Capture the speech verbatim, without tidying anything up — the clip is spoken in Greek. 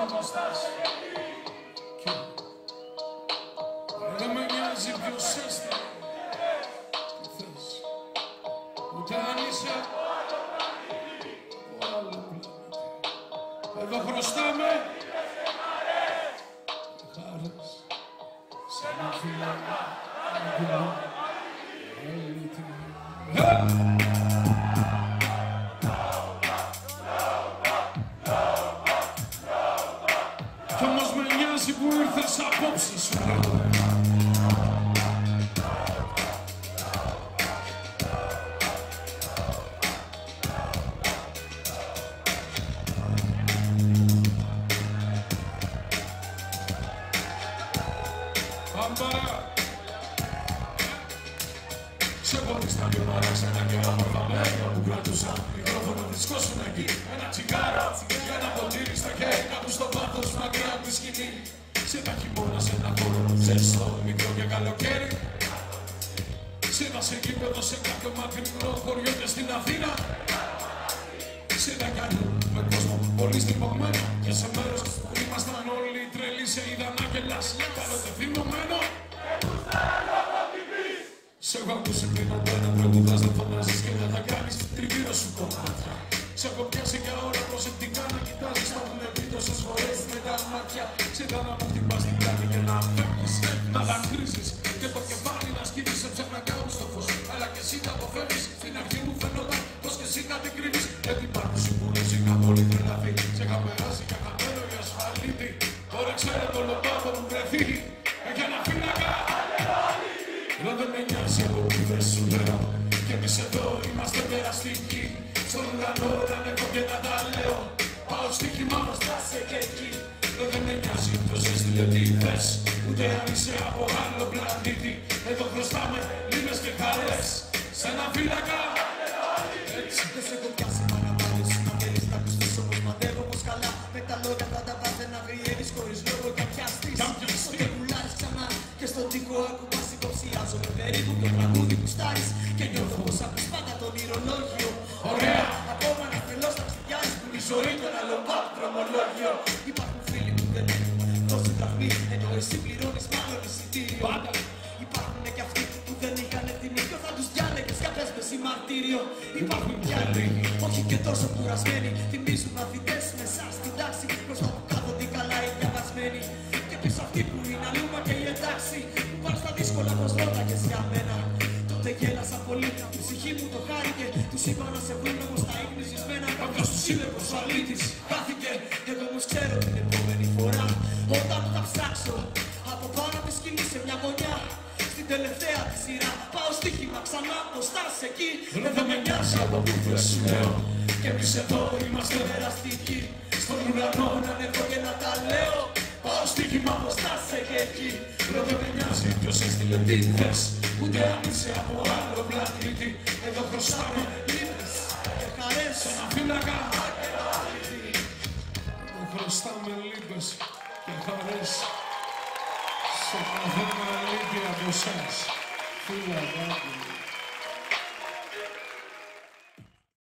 όμως θες. Δεν με νοιάζει ποιος είστε, τι θες. Ούτε αν είσαι από άλλο πλανήτη. Εδώ χρωστάμε χάρες σε ένα φυλακά αγκουρά. Κι όμως με νοιάζει που ήρθες απόψε σου. Αμπαρά σε μπορείς να δυο παράξενα και όμορφα μέρια που κρατούσα μικρόφωνο δισκόσουν εκεί. Ένα τσιγάρο και ένα ποτήρι στα χέρια κάπου στο πάθος μακριά από τη σκηνή. Σε ένα χειμώνα, σε ένα χώρο ζεστό, μικρό και καλοκαίρι. Σε ένα σε γήπεδο, σε κάποιο μακρινό χωριό και στην Αθήνα. Σε ένα κανού με κόσμο πολύ στριμωμένο και σε μέρος που ήμασταν όλοι τρελοί σε είδαν να γελάς. Κάποτε θυμωμένο σε έχω ακούσει πριν από ένα τραγουδάς να φωνάζεις και να τα κάνεις τριβήρα σου κομμάτια. Σε έχω πιάσει για ώρα προσεκτικά να κοιτάζεις τα που με πει τόσες φορές με τα μάτια. Σε είδα να μου χτυπάς την πλάτη και να φεύγεις, να δακρύζεις και το κεφάλι να σκύβεις σε ψεχνακά στο φως. Αλλά και εσύ τα αποφεύγεις, στην αρχή μου φαινόταν πως και εσύ κάτι κρύβεις. Γιατί υπάρχουν συμβούλες, είχα πολύ τρελαθεί. Σε είχα περάσει για χαμένο ή ασφαλίτη. Τώρα ξέρω το λοπάδο μου βρεθεί. Για να φύλακα. Εδώ δεν με νοιάζει εγώ που δεν σου λέω. Κι εμείς εδώ είμαστε τεραστικοί. Στον ουρανό να ανέβω και να τα λέω. Πάω στοίχημα μπροστά σε και εκεί. Εδώ δεν με νοιάζει ποιος έστειλε τι θες. Ούτε αν είσαι από άλλο πλανήτη. Εδώ χρωστάμε λίμνες και χαρές. Σ' ένα φύλακα. Έτσι δεν σε έχω πιάσει μα να βάλεις. Να θέλεις να ακουστείς όμως μαντεύω πως καλά. Με τα λόγια θα τα πας να γριεύεις χωρίς λόγο κι αν πιαστείς. Τότε πουλάρεις ξανά και στον τοίχο ακουμπάς. Υποψιάζομαι περίπου το τραγούδι που στάρεις και νιώθω πως ακούς πάντα τον ηρολόγιο. Ωραία! Ακόμα να τρελώς να ξυγιάζεις που η ζωή το ένα λομπάτ δρομολόγιο. Υπάρχουν φίλοι που δεν έχουν τόση δραχμή ενώ εσύ πληρώνεις μάλλον εισιτήριο. Πάντα! Υπάρχουν και αυτοί που δεν είχαν τιμή και θα τους διάλεγες κάποιας με συμμαρτήριο. Υπάρχουν κι άλλοι, όχι και τόσο κουρασμένοι, θυμίζουν μαθητές μέσα στην τάξη μπροστά που κάθονται καλά οι διαβασμένοι. Και πίσω αυτοί που είναι αλλούμα και η εντάξει. Δύσκολα πως ρώταγες για μένα. Τότε γέλασα πολύ, η ψυχή μου το χάρηκε. Τους είπα να σε βρουν όμως τα ύπνησισμένα. Κάποιος τους είπε πως ο αλήτης χάθηκε. Εγώ όμως ξέρω την επόμενη φορά όταν θα ψάξω από πάνω από τη σκηνή σε μια γωνιά. Στην τελευταία τη σειρά πάω στοίχημα ξανά μπροστά σε εκεί. Δεν με νοιάζει από που δεν σου λέω. Κι εμείς εδώ είμαστε εραστικοί. Στον ουρανό να ανέβω και να τα λέω. Πάω στοίχημα μπροστά σε και εκεί. Δεν με νοιάζει ποιος έστειλε τι θες. Ούτε αν είσαι από άλλο πλανήτη. Εδώ χρωστάμε λίμνες και χαρές σε ένα φύλακα. Εδώ χρωστάμε λίμνες και χαρές σε καθένα αλήθεια από εσάς. Φύλακα.